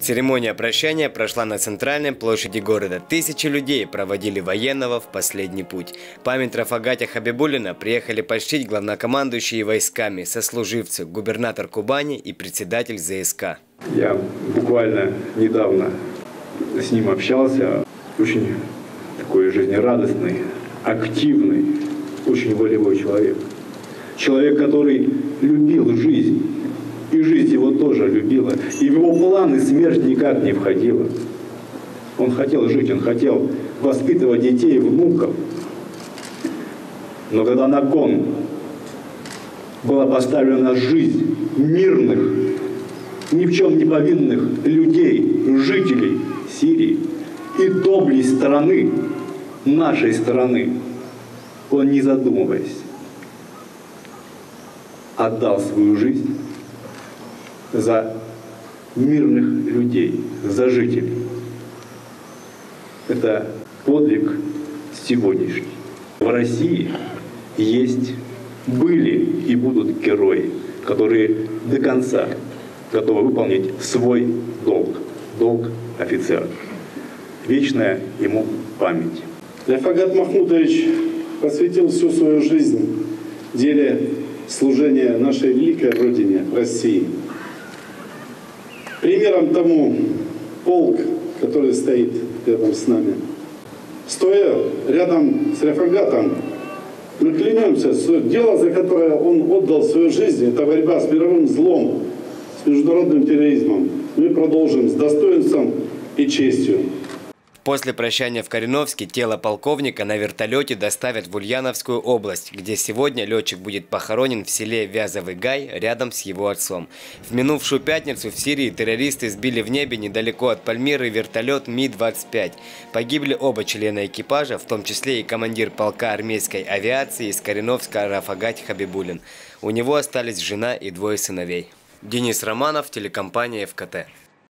Церемония прощания прошла на центральной площади города. Тысячи людей проводили военного в последний путь. Память Рафагата Хабибуллина приехали почтить главнокомандующие войсками, сослуживцы, губернатор Кубани и председатель ЗСК. Я буквально недавно с ним общался. Очень такой жизнерадостный, активный, очень волевой человек. Человек, который любил жизнь. И жизнь его тоже любила. И в его планы смерть никак не входила. Он хотел жить, он хотел воспитывать детей и внуков. Но когда на кон была поставлена жизнь мирных, ни в чем не повинных людей, жителей Сирии и доблесть страны, нашей страны, он, не задумываясь, отдал свою жизнь за мирных людей, за жителей. Это подвиг сегодняшний. В России есть, были и будут герои, которые до конца готовы выполнить свой долг, долг офицера. Вечная ему память. Рафагат Махмутович посвятил всю свою жизнь деле служения нашей великой Родине, России. Примером тому полк, который стоит рядом с нами. Стоя рядом с Рафагатом, мы клянемся, что дело, за которое он отдал свою жизнь, это борьба с мировым злом, с международным терроризмом. Мы продолжим с достоинством и честью. После прощания в Кореновске тело полковника на вертолете доставят в Ульяновскую область, где сегодня летчик будет похоронен в селе Вязовый Гай рядом с его отцом. В минувшую пятницу в Сирии террористы сбили в небе недалеко от Пальмиры вертолет Ми-25. Погибли оба члена экипажа, в том числе и командир полка армейской авиации из Кореновска Рафагат Хабибуллин. У него остались жена и двое сыновей. Денис Романов, телекомпания ФКТ.